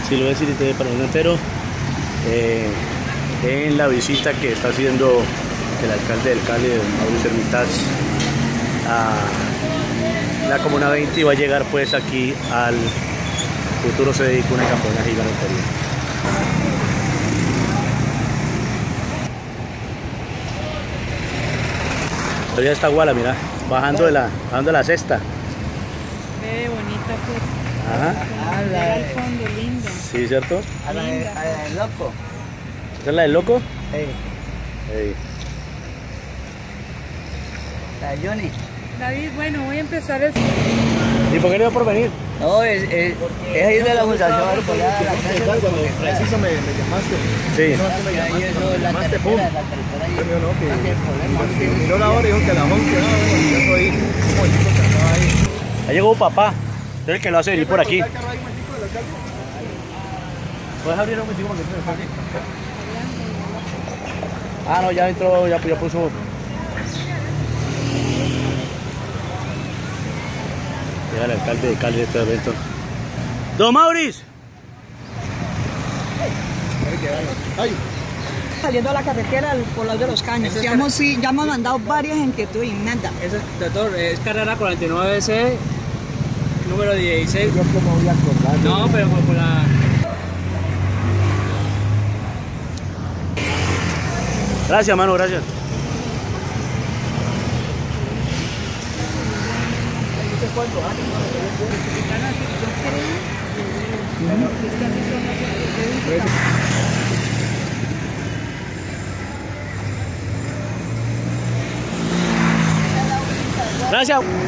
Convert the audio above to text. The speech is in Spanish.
Sí, lo voy a decir para el mundo entero. En la visita que está haciendo el alcalde del Cali, Mauricio Hermitage, a la Comuna 20, y va a llegar pues aquí al futuro sede de Cuna Campeonaje y Ganadería. Todavía está Guala, mira, bajando de la cesta. Ve bonita pues. Ajá. Llega al fondo, linda. Sí, ¿cierto? A la del loco. ¿Esta es la del loco? Sí. La de Johnny. David, bueno, voy a empezar el... ¿Y por qué no iba por venir? No, es ir de la fundación agropecuaria a la casa. Cuando preciso me llamaste. Sí. Ahí eso es la llamaste, pum. carretera ahí. Yo no, que No tiene problema. miró la hora y dijo que a las 11, bueno, yo estoy ahí, un momentito que andaba ahí. Ya llegó papá, es el que lo hace venir por aquí. ¿Puedes abrir un momentico para que entre el alcalde? Ah, no, ya entró, ya puso. Llega el alcalde de Cali de este evento. ¡Don Mauricio! Ay, Saliendo a la carretera por lado de los caños. Ya hemos mandado varias inquietudes y nada. Ese, doctor, es carrera 49C, número 16. yo como voy a acordar. No, pero por la... Gracias, mano, gracias. Gracias.